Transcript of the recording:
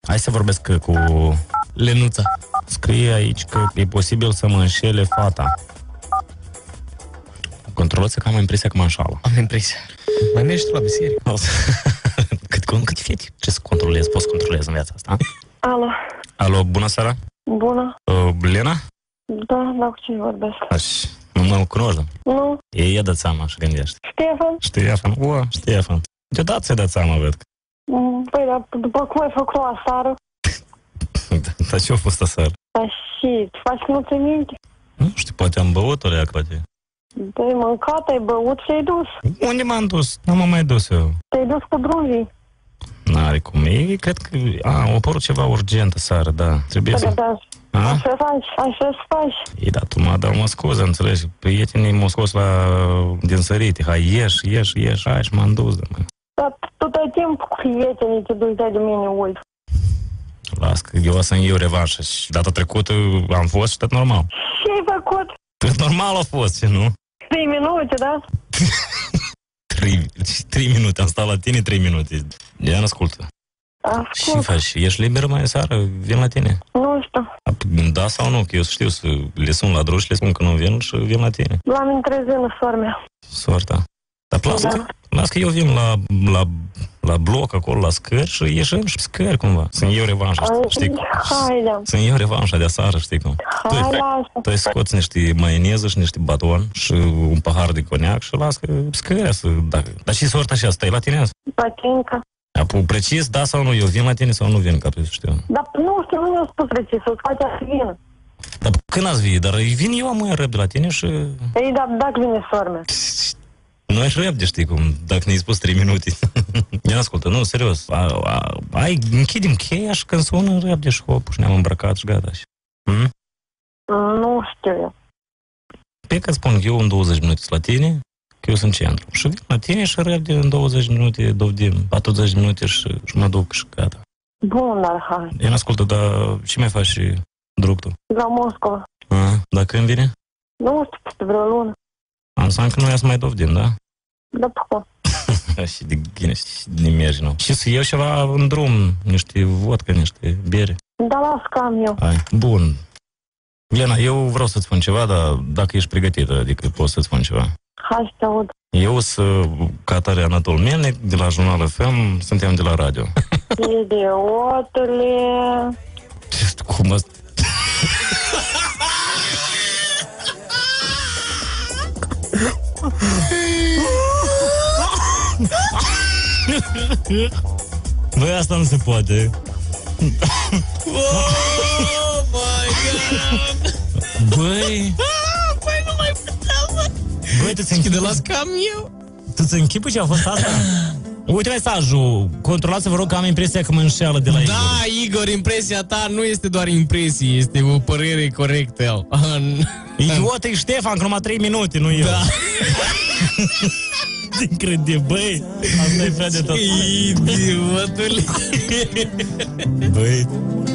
Hai să vorbesc cu Lenuța. Scrie aici că e posibil să mă înșele fata. Controlați că am impresia că mă înșală. Am impresia. Mai mergi tu la biserică? Cât fete? Ce să controlez? Poți să controlez în viața asta? Alo. Alo, bună seara. Bună. Lena? Da, cu cine vorbesc? Nu mă cunoști? Nu. Ei dat seama și gândește. Ștefan? Ștefan. Deodată ți-ai dat seama, văd. Păi, dar după cum ai făcut la seară? Dar ce a fost aseară? Dar și, faci că nu ți minte? Nu știu, poate am băut o leac, poate. Te-ai mâncat, ai băut și ai dus. Unde m-am dus? Nu m-am mai dus eu. Te-ai dus cu drumii. N-are cum. Ei, cred că a apărut ceva urgent aseară, da. Trebuie să... Așa faci. Ei, da, tu m-a dat mă scuză, înțelegi? Prietenii m-au scos din sărite. Hai, ieși, hai, și m-am dus, mă. Dar tu tot timpul cu prietenii te duci de mine, uit. Las că eu o să-mi iau revanșă și data trecută am fost și tot normal. Ce ai făcut? Tot normal a fost, ce nu? 3 minute, da? 3 minute, am stat la tine 3 minute. Ia n-ascultă. Ce faci? Ești liberă mai seară? Vin la tine? Nu știu. Da sau nu? Că eu știu să le sun la drum și le spun că nu vin și vin la tine. L-am întrezinut, sora mea. Sorta. Dar las că eu vin la bloc acolo, la scări și ieșim și scări cumva. Să-mi iau revanșa, știi cum? Haide. Să-mi iau revanșa de aseară, știi cum? Tu ai scoți niște maioneză și niște baton și un pahar de coniac și las că scări să... Dar și sorta așa, stai la tine? Patinca. Precis, da sau nu? Eu vin la tine sau nu vin, ca să știu? Dar nu știu, nu mi-a spus precis, să-ți face să vină. Dar când ați vii? Dar vin eu am răb de la tine și... Ei, dacă vine sora mea. Nu ai răbde, știi cum, dacă ne-ai spus 3 minute. Ia ascultă, nu, serios. Închidem cheia și când sună răbde și hop, și ne-am îmbrăcat și gata. Nu știu eu. Pe că spun eu în 20 minute la tine, că eu sunt centru. Și vin la tine și răbde în 20 minute, dovdim 40 minute și mă duc și gata. Bun, dar hai. Ia ascultă, dar ce mai faci și drug tu? La Moscova. Dar când vine? Nu știu, peste vreo lună. Înseamnă că nu ia să mai dovdim, da? Da, păcă. Și de ghine, și de mergi, nu? Și să iau ceva în drum, niște vodka, niște bere. Da, las că am eu. Hai, bun. Lena, eu vreau să-ți spun ceva, dar dacă ești pregătită, adică poți să-ți spun ceva. Hai să te aud. Eu sunt Catare Anatol Melnic, de la Jurnal FM, suntem de la radio. Idiotule! Cum asta? Băi, asta nu se poate. Oh my God! Băi, nu mai puteam. băi, tu ți închide la cam eu. Tu ți închipui ce a fost asta? Uite mesajul. Controlați, vă rog, că am impresia că mă înșeală de la Igor. Da, Igor, impresia ta nu este doar impresie, este o părere corectă. Idiot, e Ștefan, că numai 3 minute, nu eu. Da. Incredibil, băi. Asta e prea de tot. Idiotule. Băi,